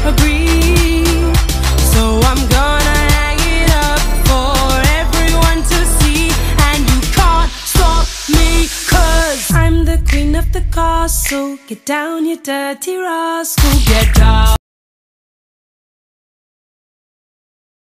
agree. So I'm gonna hang it up for everyone to see. And you can't stop me, 'cause I'm the queen of the castle. Get down, you dirty rascal, get down.